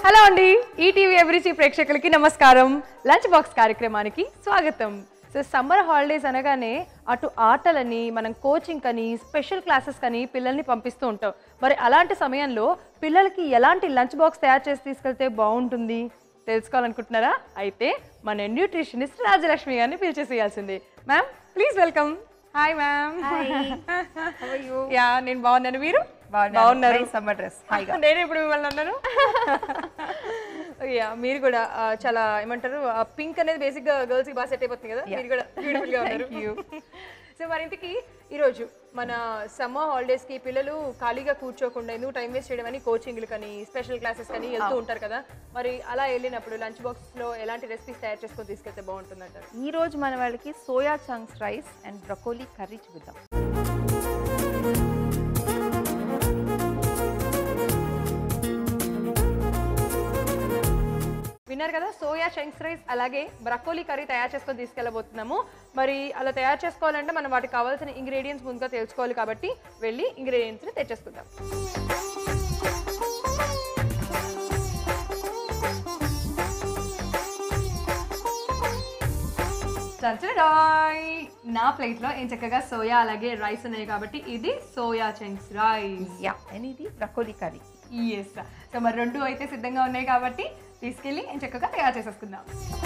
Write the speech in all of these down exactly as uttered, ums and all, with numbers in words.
Hello అండి ETV అభిరుచి ప్రేక్షకులకి నమస్కారం లంచ్ బాక్స్ కార్యక్రమానికి స్వాగతం సో సమ్మర్ హాలిడేస్ అనగానే అటు ఆటలని మనం కోచింగ్ కని స్పెషల్ క్లాసెస్ కని పిల్లల్ని పంపిస్తూ ఉంటాం మరి అలాంటి సమయంలో పిల్లలకి ఎలాంటి లంచ్ బాక్స్ తయారు చేసి తీసుకెళ్తే బాగుంటుంది తెలుసుకోవాలనుకుంటున్నారా అయితే మన న్యూట్రిషనిస్ట్ రాజలక్ష్మి గారిని పిలిచేసేయాల్సిందే ma'am please welcome hi ma'am yeah నేను బాగున్నాను మీరు బాగున్నారు సమ్మర్ డ్రెస్ హాయిగా నేను ఇప్పుడు మిమ్మల్ని అన్నాను యా మీరు కూడా చాలా ఏమంటారు పింక్ అనేది బేసిక్ గా గర్ల్స్ కి బాగా సెట్ అయిపోతుంది కదా మీరు కూడా బ్యూటిఫుల్ గా ఉన్నారు సో మరి ఇంతకీ ఈరోజు మన సమ్మర్ హాలిడేస్ కి పిల్లలు ఖాళీగా కూర్చోకుండా ఎందుకు టైం వేస్ట్ చేయడం అని కోచింగ్లు కానీ స్పెషల్ క్లాసెస్ కానీ వెళ్తూ ఉంటారు కదా మరి అలా వెళ్ళినప్పుడు లంచ్ బాక్స్ లో ఎలాంటి రెసిపీస్ తయారు చేసుకొని తీసుకెళ్తే బాగుంటుంది అంటారు ఈ రోజు మన వాళ్ళకి soya chunks rice and broccoli curry చూద్దాం. విన్నారు కదా సోయా చంక్స్ రైస్ అలాగే బ్రకోలీ కర్రీ తయారు చేసుకొని తీసుకెళ్ళబోతున్నాము మరి అలా తయారు చేసుకోవాలంటే మనం వాటికి కావాల్సిన ఇంగ్రీడియంట్స్ ముందుగా తెలుసుకోవాలి కాబట్టి వెళ్ళి ఇంగ్రీడియంట్స్ని తెచ్చేసుకుందాం. నా ప్లేట్లో ఏం చక్కగా సోయా అలాగే రైస్ ఉన్నాయి కాబట్టి ఇది soya chunks rice yeah and ఇది బ్రకోలీ కర్రీ. ఎస్ సో మరి రెండు అయితే సిద్ధంగా ఉన్నాయి కాబట్టి తీసుకెళ్ళి ఏం చక్కగా తయారు చేసేసుకుందాం.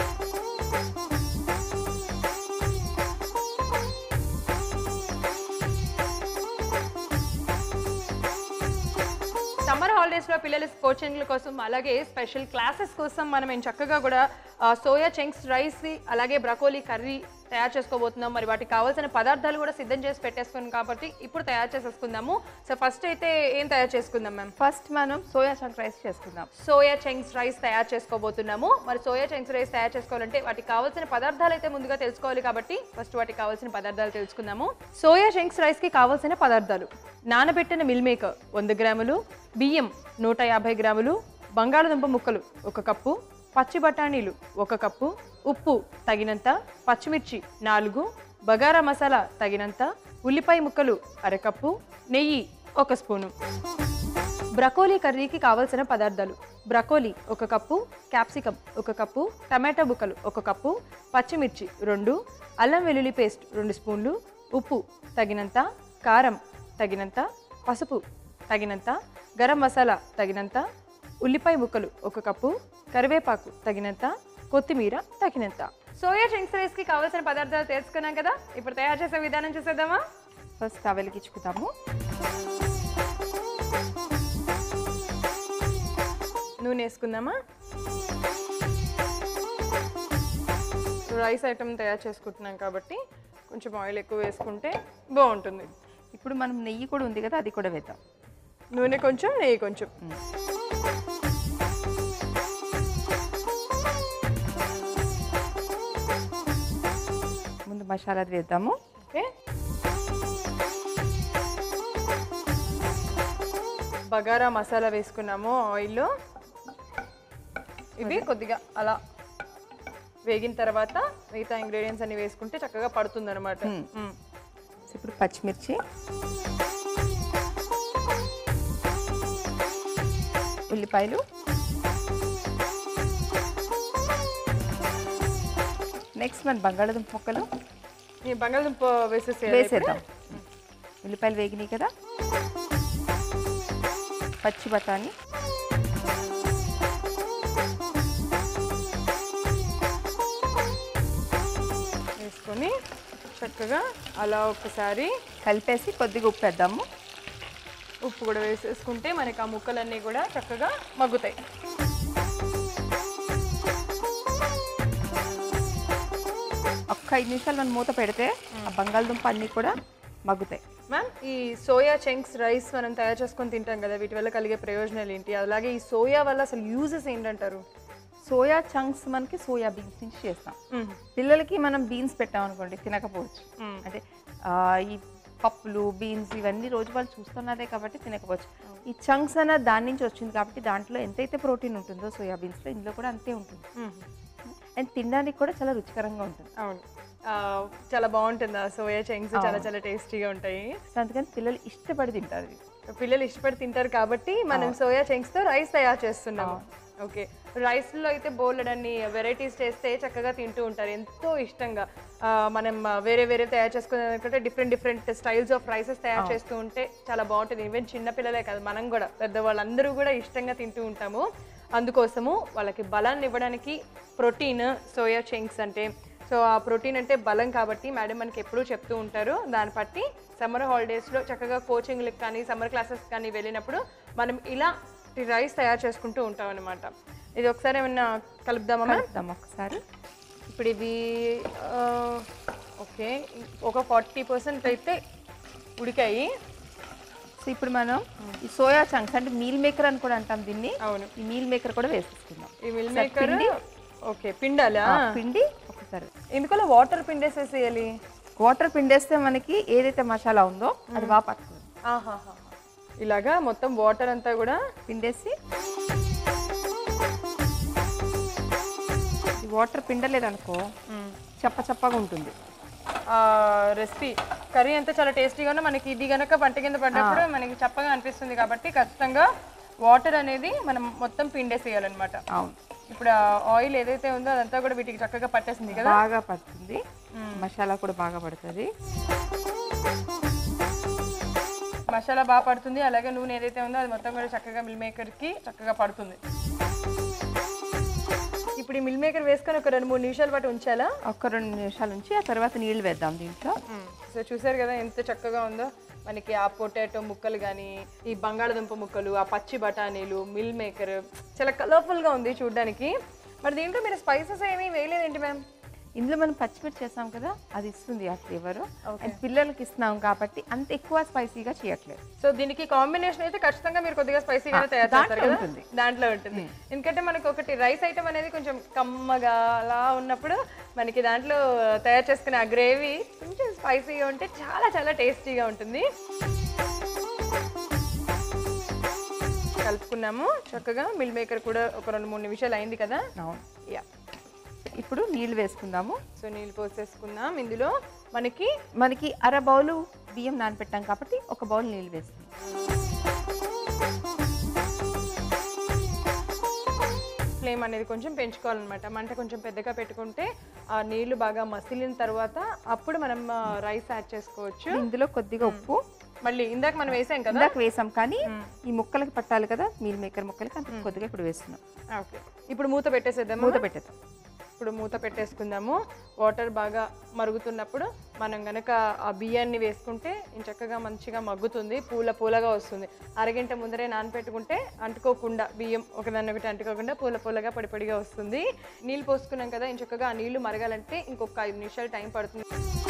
సమ్మర్ హాలిడేస్లో పిల్లల కోచింగ్ల కోసం అలాగే స్పెషల్ క్లాసెస్ కోసం మనం ఏం చక్కగా కూడా సోయా చంక్స్ రైస్ అలాగే బ్రకోలీ కర్రీ తయారు చేసుకోబోతున్నాం. మరి వాటికి కావాల్సిన పదార్థాలు కూడా సిద్ధం చేసి పెట్టేసుకున్నాం కాబట్టి ఇప్పుడు తయారు చేసేసుకుందాము. సో ఫస్ట్ అయితే ఏం తయారు చేసుకుందాం మ్యామ్? ఫస్ట్ మనం సోయా చంక్స్ రైస్ చేసుకుందాం. సోయా చంక్స్ రైస్ తయారు చేసుకోబోతున్నాము. మరి సోయా చంక్స్ రైస్ తయారు చేసుకోవాలంటే వాటికి కావాల్సిన పదార్థాలు అయితే ముందుగా తెలుసుకోవాలి కాబట్టి ఫస్ట్ వాటికి కావాల్సిన పదార్థాలు తెలుసుకుందాము. సోయా చంక్స్ రైస్కి కావాల్సిన పదార్థాలు: నానబెట్టిన మిల్ మేకర్ వంద గ్రాములు, బియ్యం నూట యాభై గ్రాములు, బంగాళదుంప ముక్కలు ఒక కప్పు, పచ్చి బఠానీలు ఒక కప్పు, ఉప్పు తగినంత, పచ్చిమిర్చి నాలుగు, బగారా మసాలా తగినంత, ఉల్లిపాయ ముక్కలు అరకప్పు, నెయ్యి ఒక స్పూను. బ్రకోలీ కర్రీకి కావలసిన పదార్థాలు: బ్రకోలీ ఒక కప్పు, క్యాప్సికమ్ ఒక కప్పు, టమాటా ముక్కలు ఒక కప్పు, పచ్చిమిర్చి రెండు, అల్లం వెల్లుల్లి పేస్ట్ రెండు స్పూన్లు, ఉప్పు తగినంత, కారం తగినంత, పసుపు తగినంత, గరం మసాలా తగినంత, ఉల్లిపాయ ముక్కలు ఒక కప్పు, కరివేపాకు తగినంత, కొత్తిమీర తగినంత. సోయా చంక్స్ రైస్కి కావాల్సిన పదార్థాలు తెలుసుకున్నాం కదా, ఇప్పుడు తయారు చేసే విధానం చూసేద్దామా? ఫస్ట్ స్టవ్ వెలిగించుకుందాము. నూనె వేసుకుందామా? రైస్ ఐటమ్ తయారు చేసుకుంటున్నాం కాబట్టి కొంచెం ఆయిల్ ఎక్కువ వేసుకుంటే బాగుంటుంది. ఇప్పుడు మనం నెయ్యి కూడా ఉంది కదా, అది కూడా వేద్దాం. నూనె కొంచెం నెయ్యి కొంచెం. ముందు మసాలా వేద్దాము. ఓకే, బగారా మసాలా వేసుకున్నాము ఆయిల్లో. ఇవి కొద్దిగా అలా వేగిన తర్వాత మిగతా ఇంగ్రీడియంట్స్ అన్ని వేసుకుంటే చక్కగా పడుతుంది అనమాట. ఇప్పుడు పచ్చిమిర్చి, ఉల్లిపాయలు, నెక్స్ట్ మన బంగాళదుంప ముక్కలు బంగాళదుంప వేసేసి వేసేద్దాం. ఉల్లిపాయలు వేగినాయి కదా, పచ్చి బఠానీ, వేసుకొని చక్కగా అలా ఒకసారి కలిపేసి కొద్దిగా ఉప్పు వేద్దాము. ఉప్పు కూడా వేసేసుకుంటే మనకి ఆ ముక్కలన్నీ కూడా చక్కగా మగ్గుతాయి. ఒక్క ఐదు నిమిషాలు మనం మూత పెడితే ఆ బంగాళదుంప అన్నీ కూడా మగ్గుతాయి. మ్యామ్, ఈ సోయా చంక్స్ రైస్ మనం తయారు చేసుకొని తింటాం కదా, వీటి వల్ల కలిగే ప్రయోజనాలు ఏంటి? అలాగే ఈ సోయా వల్ల అసలు యూజెస్ ఏంటంటారు? సోయా చంక్స్ మనకి సోయా బీన్స్ నుంచి చేస్తాం. పిల్లలకి మనం బీన్స్ పెట్టాం అనుకోండి తినకపోవచ్చు. అంటే ఈ పప్పులు బీన్స్ ఇవన్నీ రోజు వాళ్ళు చూస్తున్నదే కాబట్టి తినకపోవచ్చు. ఈ చంక్స్ అన్న దాని నుంచి వచ్చింది కాబట్టి దాంట్లో ఎంతైతే ప్రోటీన్ ఉంటుందో సోయా బీన్స్లో ఇందులో కూడా అంతే ఉంటుంది. అండ్ తినడానికి కూడా చాలా రుచికరంగా ఉంటుంది. అవును, చాలా బాగుంటుంది. ఆ సోయా చంక్స్ చాలా చాలా టేస్టీగా ఉంటాయి. సో అందుకని పిల్లలు ఇష్టపడి తింటారు. పిల్లలు ఇష్టపడి తింటారు కాబట్టి మనం సోయా చంక్స్ తో రైస్ తయారు చేస్తున్నాము. ఓకే. రైస్‌లో అయితే బోలెడన్ని వెరైటీస్ చేస్తే చక్కగా తింటూ ఉంటారు ఎంతో ఇష్టంగా. ఆహ్, మనం వేరే వేరే తయారు చేసుకునేదానికంటే different different styles of rices తయారు చేస్తూ ఉంటే చాలా బావుంటది. ఈవెన్ చిన్న పిల్లలే కాదు మనం గూడా పెద్దవాళ్ళందరూ గూడా ఇష్టంగా తింటూ ఉంటాము. అందుకోసము వాళ్ళకి బలాన్ని ఇవ్వడానికి ప్రోటీన్ సోయా చంక్స్ అంటే సో ఆ ప్రోటీన్ అంటే బలం కాబట్టి మేడం మనకి ఎప్పుడూ చెప్తూ ఉంటారు. దాన్ని బట్టి సమ్మర్ హాలిడేస్‌లో చక్కగా కోచింగ్‌లకి కానీ సమ్మర్ క్లాసెస్ కానీ వెళ్ళినప్పుడు మనం ఇలా రైస్ తయారు చేసుకుంటూ ఉంటాం అన్నమాట. ఇది ఒకసారి ఏమన్నా కలుపుదామా? కలుపుదాం ఒకసారి. ఇప్పుడు ఇవి ఓకే ఒక ఫార్టీ పర్సెంట్ అయితే ఉడికాయి. సో ఇప్పుడు మనం ఈ సోయా చంక్స్ అంటే మీల్ మేకర్ అని కూడా అంటాం దీన్ని. అవును. ఈ మీల్ మేకర్ కూడా వేసేసుకుందాం. ఈ మిల్ మేకర్ ఓకే పిండాలా? పిండి ఒకసారి ఎందుకలా వాటర్ పిండేసేసేయాలి? వాటర్ పిండేస్తే మనకి ఏదైతే మసాలా ఉందో అది బాగా పట్టుకుంది. ఆహాహా ఇలాగా మొత్తం వాటర్ అంతా కూడా పిండేసి ఈ వాటర్ పిండలేదనుకో చప్ప చప్పగా ఉంటుంది రెసిపీ. కర్రీ అంతా చాలా టేస్టీగానే మనకి ఇది గనక పంట కింద పడ్డప్పుడు మనకి చప్పగా అనిపిస్తుంది కాబట్టి ఖచ్చితంగా వాటర్ అనేది మనం మొత్తం పిండేసేయాలన్నమాట. అవును. ఇప్పుడు ఆయిల్ ఏదైతే ఉందో అదంతా కూడా వీటికి చక్కగా పట్టేసింది కదా? బాగా పడుతుంది. మసాలా కూడా బాగా పడుతుంది. మసాలా బాగా పడుతుంది అలాగే నూనె ఏదైతే ఉందో అది మొత్తం కూడా చక్కగా మిల్ మేకర్కి చక్కగా పడుతుంది. ఇప్పుడు ఈ మిల్ మేకర్ వేసుకొని ఒక రెండు మూడు నిమిషాల పాటు ఉంచాలా? ఒక రెండు నిమిషాల నుంచి ఆ తర్వాత నీళ్ళు వేద్దాం దీంట్లో. సో చూసారు కదా ఎంత చక్కగా ఉందో మనకి ఆ పొటాటో ముక్కలు కానీ ఈ బంగాళదుంప ముక్కలు ఆ పచ్చి బఠానీలు మిల్ మేకర్ చాలా కలర్ఫుల్గా ఉంది చూడడానికి. మరి దీంట్లో మీరు స్పైసెస్ ఏమీ వేయలేదేంటి మ్యామ్? ఇందులో మనం పచ్చిమిర్చి చేస్తాం కదా అది ఇస్తుంది ఆ ఫ్లేవర్. అండ్ పిల్లలకి ఇస్తున్నాం కాబట్టి అంత ఎక్కువ స్పైసీగా చేయట్లేదు. సో దీనికి కాంబినేషన్ అయితే ఖచ్చితంగా మీరు కొద్దిగా స్పైసీగా తయారు చేస్తారు కదా? దాంట్లో ఉంటుంది. ఎందుకంటే మనకి ఒకటి రైస్ ఐటమ్ అనేది కొంచెం కమ్మగా అలా ఉన్నప్పుడు మనకి దాంట్లో తయారు చేసుకునే ఆ గ్రేవీ కొంచెం స్పైసీగా ఉంటే చాలా చాలా టేస్టీగా ఉంటుంది. కలుపుకున్నాము చక్కగా. మిల్ మేకర్ కూడా ఒక రెండు మూడు నిమిషాలు అయింది కదా? అవును. యా ఇప్పుడు నీళ్ళు వేసుకుందాము. సో నీళ్ళు పోసేసుకుందాం. ఇందులో మనకి మనకి అర బౌలు బియ్యం నానబెట్టాం కాబట్టి ఒక బౌల్ నీళ్ళు వేసుకుందాం. ఫ్లేమ్ అనేది కొంచెం పెంచుకోవాలన్నమాట. మంట కొంచెం పెద్దగా పెట్టుకుంటే ఆ నీళ్లు బాగా మసిలిన తర్వాత అప్పుడు మనం రైస్ యాడ్ చేసుకోవచ్చు. ఇందులో కొద్దిగా ఉప్పు మళ్ళీ ఇందాక మనం వేసాం కదా? ఇందాక వేసాం కానీ ఈ ముక్కలకి పట్టాలి కదా మీల్ మేకర్ ముక్కలకి అంత కొద్దిగా ఇప్పుడు వేస్తున్నాం. ఓకే ఇప్పుడు మూత పెట్టేసేద్దాం. మూత పెట్టేద్దాం. ఇప్పుడు మూత పెట్టేసుకుందాము. వాటర్ బాగా మరుగుతున్నప్పుడు మనం గనక ఆ బియ్యాన్ని వేసుకుంటే చక్కగా మంచిగా మగ్గుతుంది, పూల పూలగా వస్తుంది. అరగంట ముందరే నానపెట్టుకుంటే అంటుకోకుండా బియ్యం ఒకదాన్ని ఒకటి అంటుకోకుండా పూల పూలగా పొడి పొడిగా వస్తుంది. నీళ్ళు పోసుకున్నాం కదా చక్కగా ఆ నీళ్లు మరగాలంటే ఇంకొక ఐదు నిమిషాలు టైం పడుతుంది.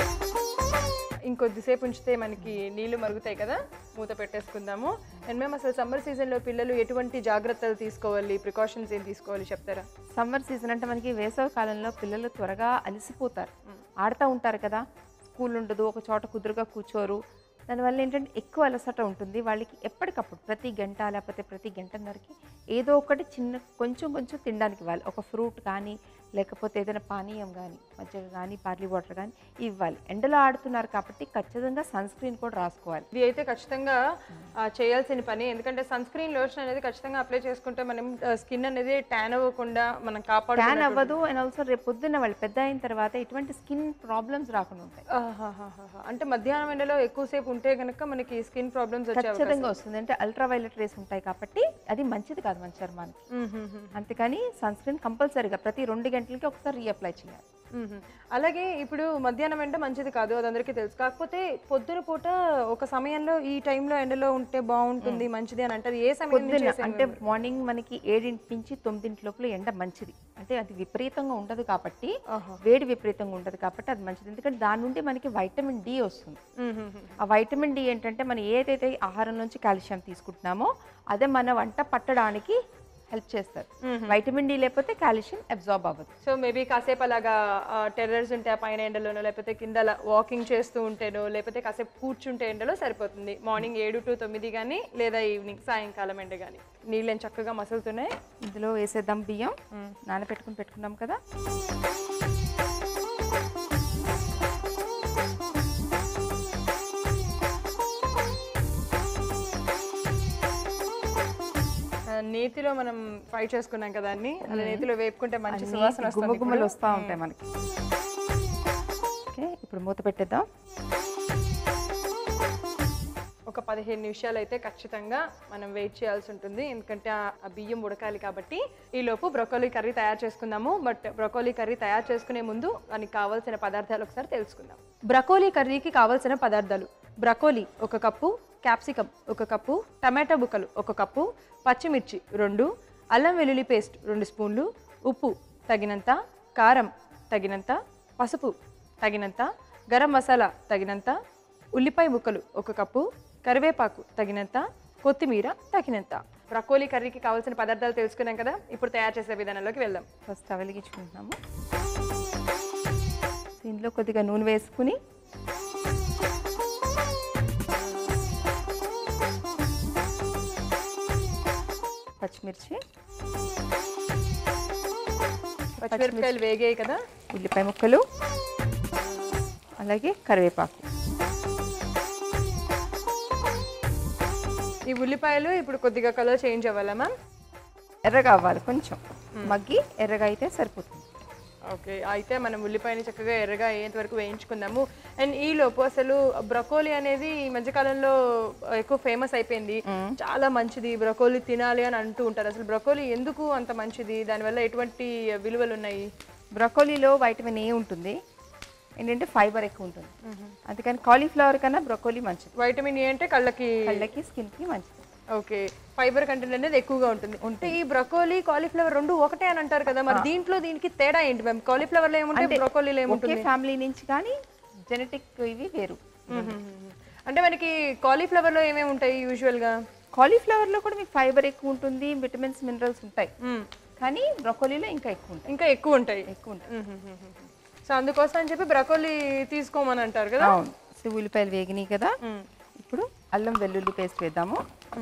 ఇంకొద్దిసేపు ఉంచితే మనకి నీళ్లు మరుగుతాయి కదా? మూత పెట్టేసుకుందాము. అండ్ మేము అసలు సమ్మర్ సీజన్లో పిల్లలు ఎటువంటి జాగ్రత్తలు తీసుకోవాలి, ప్రికాషన్స్ ఏం తీసుకోవాలి చెప్తారా? సమ్మర్ సీజన్ అంటే మనకి వేసవి కాలంలో పిల్లలు త్వరగా అలసిపోతారు, ఆడుతూ ఉంటారు కదా, స్కూల్ ఉండదు, ఒక చోట కుదురుగా కూర్చోరు. దానివల్ల ఏంటంటే ఎక్కువ అలసట ఉంటుంది వాళ్ళకి. ఎప్పటికప్పుడు ప్రతి గంట లేకపోతే ప్రతి గంటన్నరకి ఏదో ఒకటి చిన్న కొంచెం కొంచెం తినడానికి ఇవ్వాలి. ఒక ఫ్రూట్ కానీ లేకపోతే ఏదైనా పానీయం కానీ మజ్జిగ కానీ పార్లీ వాటర్ కానీ ఇవ్వాలి. ఎండలో ఆడుతున్నారు కాబట్టి ఖచ్చితంగా సన్ స్క్రీన్ కూడా రాసుకోవాలి. ఇది అయితే ఖచ్చితంగా చేయాల్సిన పని. ఎందుకంటే సన్ స్క్రీన్ లోషన్ అనేది ఖచ్చితంగా అప్లై చేసుకుంటే మనం స్కిన్ అనేది ట్యాన్ అవ్వకుండా మనం కాపాడు ట్యాన్ అవ్వదు. అండ్ ఆల్సో రేపు పొద్దున్న వాళ్ళు పెద్ద అయిన తర్వాత ఎటువంటి స్కిన్ ప్రాబ్లమ్స్ రాకుండా ఉంటాయి. అంటే మధ్యాహ్నం ఎండలో ఎక్కువసేపు ఉంటే కనుక మనకి స్కిన్ ప్రాబ్లమ్స్ ఖచ్చితంగా వస్తుంది. అంటే అల్ట్రా వైలెట్ రేస్ ఉంటాయి కాబట్టి అది మంచిది కాదు మన చర్మానికి. అందుకని సన్ స్క్రీన్ కంపల్సరీగా ప్రతి రెండు గంటలకి ఒకసారి రీఅప్లై చేయాలి. అలాగే ఇప్పుడు మధ్యాహ్నం ఎండ మంచిది కాదు, అది అందరికీ తెలుసు. కాకపోతే పొద్దున పూట ఒక సమయంలో ఈ టైంలో ఎండలో ఉంటే బాగుంటుంది మంచిది అని అంటారు. ఏ సమయం అంటే మార్నింగ్ మనకి ఏడింటి నుంచి తొమ్మిదింటి లోపల ఎండ మంచిది. అంటే అది విపరీతంగా ఉండదు కాబట్టి, వేడి విపరీతంగా ఉండదు కాబట్టి అది మంచిది. ఎందుకంటే దాని నుండి మనకి వైటమిన్ డి వస్తుంది. ఆ వైటమిన్ డి ఏంటంటే మనం ఏదైతే ఆహారం నుంచి కాల్షియం తీసుకుంటున్నామో అదే మన వంట పట్టడానికి హెల్ప్ చేస్తారు. వైటమిన్ డి లేకపోతే కాల్షియం అబ్జార్బ్ అవ్వదు. సో మేబీ కాసేపు అలాగా టెర్రర్స్ ఉంటే ఆ పైన ఎండలోనో లేకపోతే కింద వాకింగ్ చేస్తూ ఉంటేనో లేకపోతే కాసేపు కూర్చుంటే ఎండలో సరిపోతుంది. మార్నింగ్ ఏడు టు తొమ్మిది కానీ లేదా ఈవినింగ్ సాయంకాలం ఎండ కానీ. నీళ్ళని చక్కగా మసులుతున్నాయి. ఇందులో వేసేద్దాం బియ్యం నానబెట్టుకుని పెట్టుకున్నాం కదా. నేతి నేతిలో మనం ఫ్రై చేసుకున్నాం కదా అన్ని అలా నేతిలో వేపుకుంటే మంచి సువాసన వస్తుంది. గుమ్మగుమ్మలు వస్తూ ఉంటాయి మనకి. ఓకే, ఇప్పుడు మూత పెట్టేద్దాం. ఒక పదిహేను నిమిషాలు అయితే ఖచ్చితంగా మనం వెయిట్ చేయాల్సి ఉంటుంది, ఎందుకంటే ఆ బియ్యం ఉడకాలి కాబట్టి. ఈలోపు బ్రొకోలీ కర్రీ తయారు చేసుకుందాము. బట్ బ్రొకోలీ కర్రీ తయారు చేసుకునే ముందు దానికి కావాల్సిన పదార్థాలు ఒకసారి తెలుసుకుందాం. బ్రొకోలీ కర్రీకి కావాల్సిన పదార్థాలు: బ్రొకోలీ ఒక కప్పు, క్యాప్సికమ్ ఒక కప్పు, టమాటా ముక్కలు ఒక కప్పు, పచ్చిమిర్చి రెండు, అల్లం వెల్లుల్లి పేస్ట్ రెండు స్పూన్లు, ఉప్పు తగినంత, కారం తగినంత, పసుపు తగినంత, గరం మసాలా తగినంత, ఉల్లిపాయ ముక్కలు ఒక కప్పు, కరివేపాకు తగినంత, కొత్తిమీర తగినంత. బ్రొకోలీ కర్రీకి కావాల్సిన పదార్థాలు తెలుసుకున్నాం కదా, ఇప్పుడు తయారు చేసే విధానంలోకి వెళ్దాం. ఫస్ట్ స్టవ్ వెలిగించుకుంటున్నాము. దీనిలో కొద్దిగా నూనె వేసుకుని పచ్చిమిర్చి పచ్చిమిరపకాయలు వేగాయి కదా, ఉల్లిపాయ ముక్కలు, అలాగే కరివేపాకు. ఈ ఉల్లిపాయలు ఇప్పుడు కొద్దిగా కలర్ చేంజ్ అవ్వాలా మ్యామ్? ఎర్రగా అవ్వాలి, కొంచెం మగ్గి ఎర్రగా అయితే సరిపోతుంది. ఓకే, అయితే మనం ఉల్లిపాయని చక్కగా ఎర్రగా అయ్యేంత వరకు వేయించుకుందాము. అండ్ ఈ లోపు అసలు బ్రొకోలీ అనేది ఈ మధ్యకాలంలో ఎక్కువ ఫేమస్ అయిపోయింది, చాలా మంచిది, బ్రొకోలీ తినాలి అని అంటూ ఉంటారు. అసలు బ్రొకోలీ ఎందుకు అంత మంచిది, దానివల్ల ఎటువంటి విలువలు ఉన్నాయి? బ్రొకోలీలో వైటమిన్ ఏ ఉంటుంది, ఏంటంటే ఫైబర్ ఎక్కువ ఉంటుంది, అందుకని కాలీఫ్లవర్ కన్నా బ్రొకోలీ మంచిది. వైటమిన్ ఏ అంటే కళ్ళకి కళ్ళకి స్కిన్కి మంచిది. ఓకే, ఫైబర్ కంటెంట్ అనేది ఎక్కువగా ఉంటుంది. అంటే ఈ బ్రొకోలీ కాలీఫ్లవర్ రెండు ఒకటే అని అంటారు కదా, మరి దీంట్లో దీనికి తేడా ఏంటి మ్యామ్? కాలీఫ్లవర్ లో ఏముంటుంది, బ్రొకోలీలో ఏముంటుంది? ఒకే ఫ్యామిలీ నుంచి కానీ జెనెటిక్ ఇవి వేరు. అంటే మనకి కాలీఫ్లవర్ లో ఏమేమి ఉంటాయి యూజువల్ గా? కాలీఫ్లవర్ లో కూడా మీకు ఫైబర్ ఎక్కువ ఉంటుంది, విటమిన్స్ మినరల్స్ ఉంటాయి, కానీ బ్రొకోలీలో ఇంకా ఎక్కువ ఉంటాయి. ఇంకా ఎక్కువ ఉంటాయి ఎక్కువ ఉంటాయి సో అందుకోసం అని చెప్పి బ్రొకోలీ తీసుకోమని అంటారు కదా. అవును. సో ఉల్లిపాయలు వేగినాయి కదా, ఇప్పుడు అల్లం వెల్లుల్లి పేస్ట్ వేద్దాము.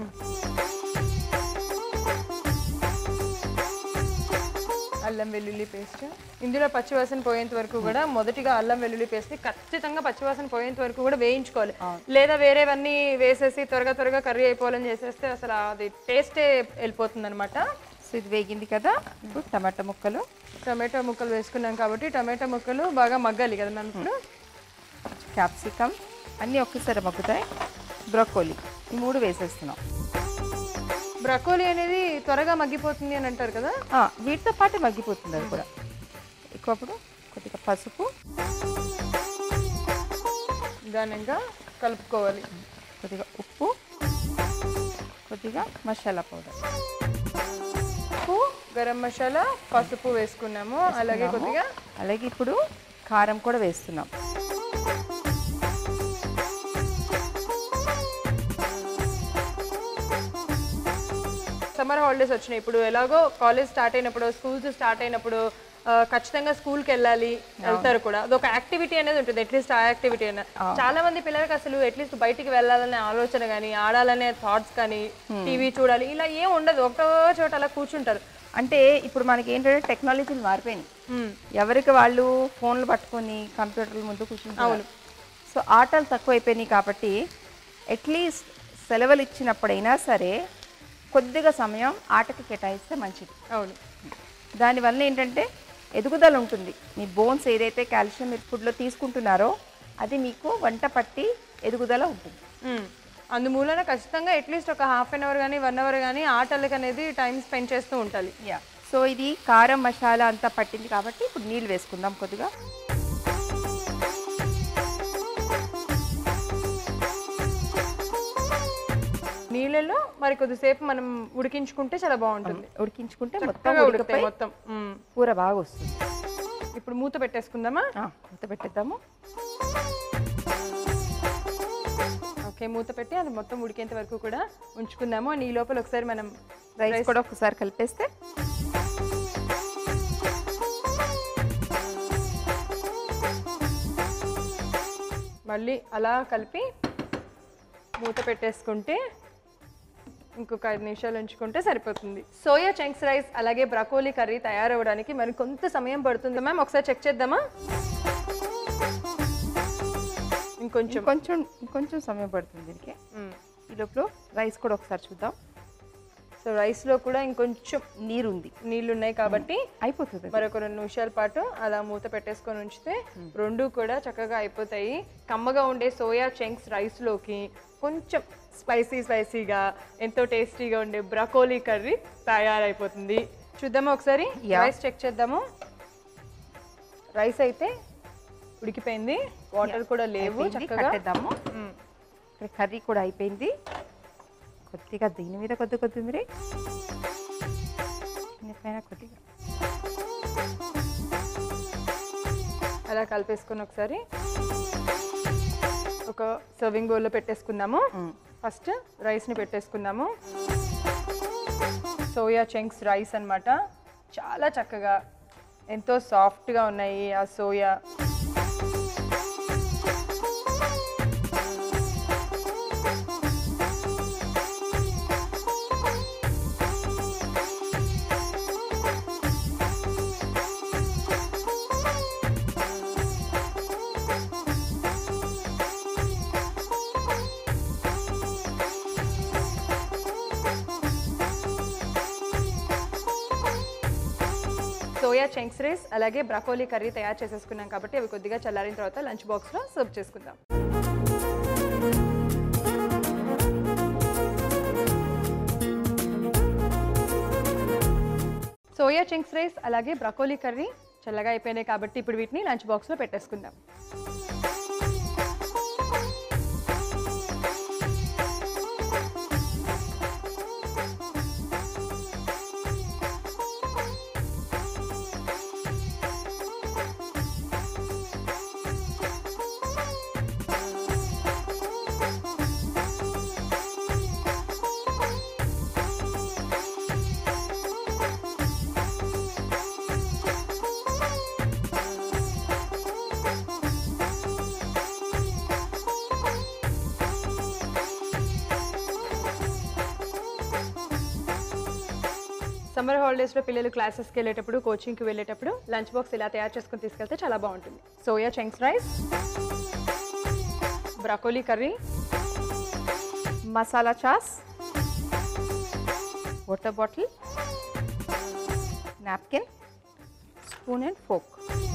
అల్లం వెల్లుల్లి పేస్ట్, ఇందులో పచ్చివాసన పోయేంత వరకు కూడా మొదటిగా అల్లం వెల్లుల్లి పేస్ట్ ఖచ్చితంగా పచ్చివాసన పోయేంత వరకు కూడా వేయించుకోవాలి, లేదా వేరేవన్నీ వేసేసి త్వరగా త్వరగా కర్రీ అయిపోవాలని చేసేస్తే అసలు అది టేస్టే వెళ్ళిపోతుంది అనమాట. సో ఇది వేగింది కదా, ఇప్పుడు టమాటా ముక్కలు టమాటా ముక్కలు వేసుకున్నాం కాబట్టి టమాటా ముక్కలు బాగా మగ్గాలి కదా మనం. ఇప్పుడు క్యాప్సికమ్ అన్నీ ఒక్కసారి మగ్గుతాయి. బ్రొకోలీ ఈ మూడు వేసేస్తున్నాం. బ్రొకోలీ అనేది త్వరగా మగ్గిపోతుంది అని అంటారు కదా, వీటితో పాటు మగ్గిపోతుంది అది కూడా. ఎక్కువప్పుడు కొద్దిగా పసుపు నిదానంగా కలుపుకోవాలి, కొద్దిగా ఉప్పు, కొద్దిగా మసాలా పౌడర్, ఉప్పు, గరం మసాలా, పసుపు వేసుకున్నాము, అలాగే కొద్దిగా అలాగే ఇప్పుడు కారం కూడా వేస్తున్నాం. సమ్మర్ హాలిడేస్ వచ్చినాయి, ఇప్పుడు ఎలాగో కాలేజ్ స్టార్ట్ అయినప్పుడు, స్కూల్స్ స్టార్ట్ అయినప్పుడు ఖచ్చితంగా స్కూల్కి వెళ్ళాలి, వెళ్తారు కూడా. అదొక యాక్టివిటీ అనేది ఉంటుంది, అట్లీస్ట్ ఆ యాక్టివిటీ అయినా. చాలా మంది పిల్లలకి అసలు అట్లీస్ట్ బయటికి వెళ్ళాలనే ఆలోచన కానీ, ఆడాలనే థాట్స్ కానీ, టీవీ చూడాలి ఇలా ఏం ఉండదు, ఒకటో చోట అలా కూర్చుంటారు. అంటే ఇప్పుడు మనకి ఏంటంటే టెక్నాలజీలు మారిపోయినాయి, ఎవరికి వాళ్ళు ఫోన్లు పట్టుకొని కంప్యూటర్ల ముందు కూర్చుంటారు. అవును. సో ఆటలు తక్కువైపోయినాయి కాబట్టి అట్లీస్ట్ సెలవులు ఇచ్చినప్పుడైనా సరే కొద్దిగా సమయం ఆటకి కేటాయిస్తే మంచిది. అవును. దానివల్ల ఏంటంటే ఎదుగుదల ఉంటుంది, మీ బోన్స్ ఏదైతే కాల్షియం మీరు ఫుడ్లో తీసుకుంటున్నారో అది మీకు వంట పట్టి ఎదుగుదల ఉంటుంది. అందుమూలన ఖచ్చితంగా అట్లీస్ట్ ఒక హాఫ్ అన్ అవర్ కానీ వన్ అవర్ కానీ ఆటలకు అనేది టైం స్పెండ్ చేస్తూ ఉండాలి. యా. సో ఇది కారం మసాలా అంతా పట్టింది కాబట్టి ఇప్పుడు నీళ్ళు వేసుకుందాం కొద్దిగా. నీళ్ళలో మరి కొద్దిసేపు మనం ఉడికించుకుంటే చాలా బాగుంటుంది. ఉడికించుకుంటే మొత్తం ఉడికిపోయి మొత్తం కూర బాగా వస్తుంది. ఇప్పుడు మూత పెట్టేసుకుందామా? మూత పెట్టేద్దాము. ఓకే, మూత పెట్టి అది మొత్తం ఉడికేంత వరకు కూడా ఉంచుకుందాము. అండ్ ఈ లోపల ఒకసారి మనం రైస్ కూడా ఒకసారి కలిపేస్తే మళ్ళీ అలా కలిపి మూత పెట్టేసుకుంటే ఇంకొక ఐదు నిమిషాలు ఉంచుకుంటే సరిపోతుంది. సోయా చంక్స్ రైస్ అలాగే బ్రొకోలీ కర్రీ తయారవడానికి మరి కొంత సమయం పడుతుంది మ్యామ్, ఒకసారి చెక్ చేద్దామా? ఇంకొంచెం కొంచెం ఇంకొంచెం సమయం పడుతుంది దీనికి. ఈ లోపల రైస్ కూడా ఒకసారి చూద్దాం. సో రైస్లో కూడా ఇంకొంచెం నీరు ఉంది, నీళ్ళు ఉన్నాయి కాబట్టి అయిపోతుంది. మరొక రెండు నిమిషాల పాటు అలా మూత పెట్టేసుకొని ఉంచితే రెండు కూడా చక్కగా అయిపోతాయి. కమ్మగా ఉండే సోయా చంక్స్ రైస్లోకి కొంచెం స్పైసీ స్పైసీగా ఎంతో టేస్టీగా ఉండే బ్రకోలీ కర్రీ తయారైపోతుంది. చూద్దామా ఒకసారి? రైస్ చెక్ చేద్దాము. రైస్ అయితే ఉడికిపోయింది, వాటర్ కూడా లేవు, చక్కగా కట్టేద్దాము. కర్రీ కూడా అయిపోయింది. కొద్దిగా దీని మీద కొద్ది కొద్దిమీర, పైన కొద్దిగా అలా కలిపేసుకొని ఒకసారి ఒక సర్వింగ్ బౌల్లో పెట్టేసుకుందాము. ఫస్ట్ రైస్ని పెట్టేసుకుందాము. సోయా చంక్స్ రైస్ అన్నమాట. చాలా చక్కగా ఎంతో సాఫ్ట్గా ఉన్నాయి ఆ సోయా. సోయా చంక్స్ రైస్ అలాగే బ్రకోలీ కర్రీ తయారు చేసేసుకున్నాం కాబట్టి అవి కొద్దిగా చల్లారిన తర్వాత లంచ్ బాక్స్లో సర్వ్ చేసుకుందాం. సోయా చంక్స్ రైస్ అలాగే బ్రకోలీ కర్రీ చల్లగా అయిపోయినాయి కాబట్టి ఇప్పుడు వీటిని లంచ్ బాక్స్లో పెట్టేసుకుందాం. సమ్మర్ హాలిడేస్లో పిల్లలు క్లాసెస్కి వెళ్ళేటప్పుడు, కోచింగ్కి వెళ్ళేటప్పుడు లంచ్ బాక్స్ ఇలా తయారు చేసుకుని తీసుకెళ్తే చాలా బాగుంటుంది. Soya chunks rice, broccoli curry, masala chaas, water bottle, napkin, spoon and fork.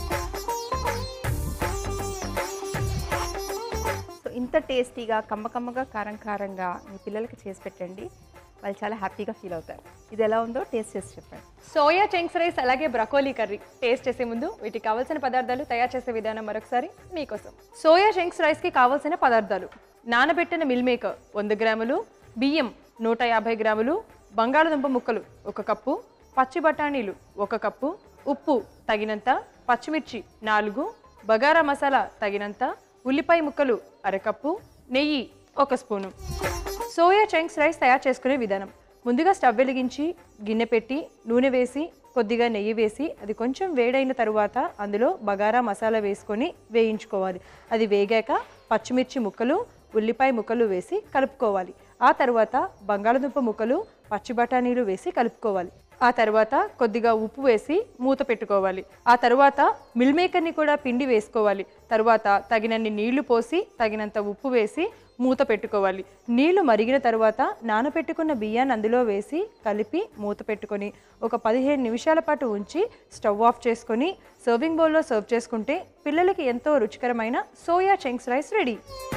So ఇంత టేస్టీగా, కమ్మ కమ్మగా, కారం కారంగా మీ పిల్లలకి చేసి పెట్టండి. వాళ్ళు చాలా హ్యాపీగా ఫీల్ అవుతారు. ఇది ఎలా ఉందో టేస్ట్ చేసి చెప్పండి. సోయా చంక్స్ రైస్ అలాగే బ్రకోలీ కర్రీ టేస్ట్ చేసే ముందు వీటికి కావాల్సిన పదార్థాలు, తయారు చేసే విధానం మరొకసారి మీకోసం. సోయా చంక్స్ రైస్కి కావాల్సిన పదార్థాలు: నానబెట్టిన మిల్ మేకర్ వంద గ్రాములు, బియ్యం నూట యాభై గ్రాములు, బంగాళదుంప ముక్కలు ఒక కప్పు, పచ్చి బఠానీలు ఒక కప్పు, ఉప్పు తగినంత, పచ్చిమిర్చి నాలుగు, బగారా మసాలా తగినంత, ఉల్లిపాయ ముక్కలు అరకప్పు, నెయ్యి ఒక స్పూను. సోయా చంక్స్ రైస్ తయారు చేసుకునే విధానం: ముందుగా స్టవ్ వెలిగించి గిన్నె పెట్టి నూనె వేసి కొద్దిగా నెయ్యి వేసి అది కొంచెం వేడైన తరువాత అందులో బగారా మసాలా వేసుకొని వేయించుకోవాలి. అది వేగాక పచ్చిమిర్చి ముక్కలు, ఉల్లిపాయ ముక్కలు వేసి కలుపుకోవాలి. ఆ తర్వాత బంగాళదుంప ముక్కలు, పచ్చి బఠానీలు వేసి కలుపుకోవాలి. ఆ తర్వాత కొద్దిగా ఉప్పు వేసి మూత పెట్టుకోవాలి. ఆ తర్వాత మిల్ మేకర్ని కూడా పిండి వేసుకోవాలి. తర్వాత తగినన్ని నీళ్లు పోసి తగినంత ఉప్పు వేసి మూత పెట్టుకోవాలి. నీళ్లు మరిగిన తర్వాత నానబెట్టుకున్న బియ్యాన్ని అందులో వేసి కలిపి మూత పెట్టుకొని ఒక పదిహేను నిమిషాల పాటు ఉంచి స్టవ్ ఆఫ్ చేసుకొని సర్వింగ్ బౌల్లో సర్వ్ చేసుకుంటే పిల్లలకి ఎంతో రుచికరమైన soya chunks rice ready.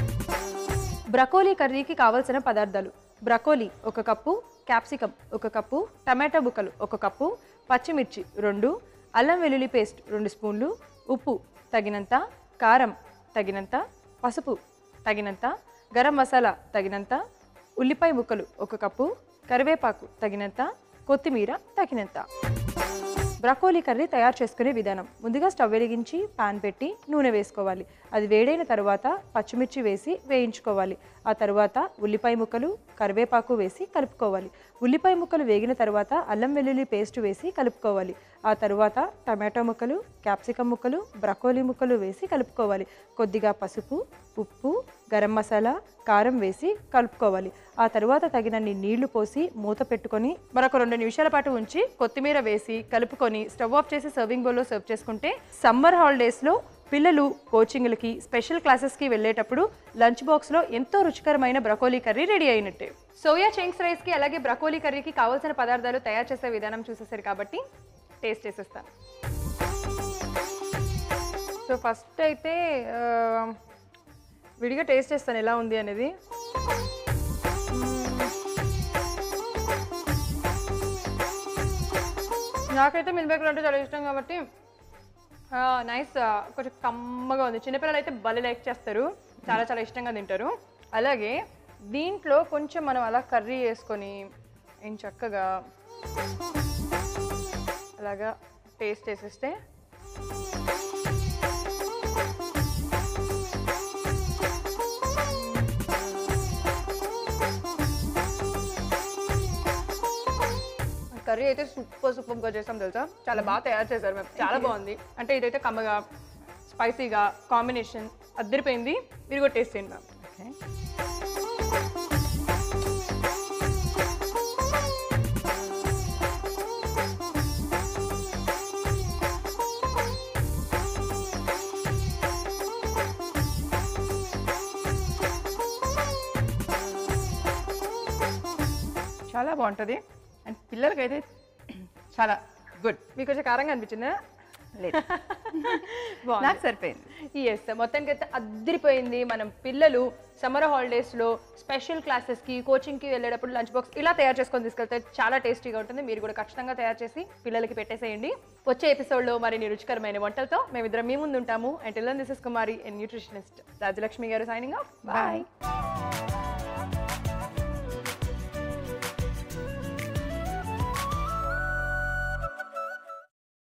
Broccoli కర్రీకి కావలసిన పదార్థాలు: బ్రకోలీ ఒక కప్పు, క్యాప్సికమ్ ఒక కప్పు, టమాటా ముక్కలు ఒక కప్పు, పచ్చిమిర్చి రెండు, అల్లం వెల్లుల్లి పేస్ట్ రెండు స్పూన్లు, ఉప్పు తగినంత, కారం తగినంత, పసుపు తగినంత, గరం మసాలా తగినంత, ఉల్లిపాయ ముక్కలు ఒక కప్పు, కరివేపాకు తగినంత, కొత్తిమీర తగినంత. బ్రకోలీ కర్రీ తయారు చేసుకునే విధానం: ముందుగా స్టవ్ వెలిగించి పాన్ పెట్టి నూనె వేసుకోవాలి. అది వేడైన తర్వాత పచ్చిమిర్చి వేసి వేయించుకోవాలి. ఆ తర్వాత ఉల్లిపాయ ముక్కలు, కరివేపాకు వేసి కలుపుకోవాలి. ఉల్లిపాయ ముక్కలు వేగిన తర్వాత అల్లం వెల్లుల్లి పేస్ట్ వేసి కలుపుకోవాలి. ఆ తర్వాత టమాటో ముక్కలు, క్యాప్సికమ్ ముక్కలు, బ్రకోలీ ముక్కలు వేసి కలుపుకోవాలి. కొద్దిగా పసుపు, ఉప్పు, గరం మసాలా, కారం వేసి కలుపుకోవాలి. ఆ తర్వాత తగినన్ని నీళ్లు పోసి మూత పెట్టుకొని మరొక రెండు నిమిషాల పాటు ఉంచి కొత్తిమీర వేసి కలుపుకొని స్టవ్ ఆఫ్ చేసి సర్వింగ్ బౌల్లో సర్వ్ చేసుకుంటే సమ్మర్ హాలిడేస్లో పిల్లలు కోచింగ్లకి స్పెషల్ క్లాసెస్కి వెళ్ళేటప్పుడు లంచ్ బాక్స్లో ఎంతో రుచికరమైన బ్రకోలీ కర్రీ రెడీ అయినట్టే. సోయా చంక్స్ రైస్కి అలాగే బ్రకోలీ కర్రీకి కావాల్సిన పదార్థాలు తయారు చేసే విధానం చూసేసారు కాబట్టి టేస్ట్ చేసేస్తాను. సో ఫస్ట్ అయితే విడిగా టేస్ట్ చేస్తాను ఎలా ఉంది అనేది. నాకైతే మిల్ మేకర్ అంటే చాలా ఇష్టం కాబట్టి నైస్, కొంచెం కమ్మగా ఉంది. చిన్నపిల్లలు అయితే భలే లైక్ చేస్తారు, చాలా చాలా ఇష్టంగా తింటారు. అలాగే దీంట్లో కొంచెం మనం అలా కర్రీ వేసుకొని ఏం చక్కగా అలాగా టేస్ట్ చేసేస్తే కర్రీ అయితే సూపర్ సూపర్గా చేసాం తెలుసా, చాలా బాగా తయారు చేశారు మేము, చాలా బాగుంది. అంటే ఇదైతే కమ్మగా స్పైసీగా కాంబినేషన్ అద్దరిపోయింది. మీరు కూడా టేస్ట్ చేయండి మ్యామ్. ఓకే, చాలా బాగుంటుంది. అండ్ పిల్లలకైతే చాలా గుడ్. మీకు కొంచెం కారంగా అనిపించిందా? లేదు, నాకు సరిపోయింది. ఎస్, మొత్తానికి అయితే అద్దరిపోయింది. మనం పిల్లలు సమ్మర్ హాలిడేస్లో స్పెషల్ క్లాసెస్కి కోచింగ్కి వెళ్ళేటప్పుడు లంచ్ బాక్స్ ఇలా తయారు చేసుకొని తీసుకెళ్తే చాలా టేస్టీగా ఉంటుంది. మీరు కూడా ఖచ్చితంగా తయారు చేసి పిల్లలకి పెట్టేసేయండి. వచ్చే ఎపిసోడ్లో మరిన్ని రుచికరమైన వంటలతో మేమిద్దరం మీ ముందు ఉంటాము. And till then this is Kumari and nutritionist Rajalakshmi garu signing of. Bye.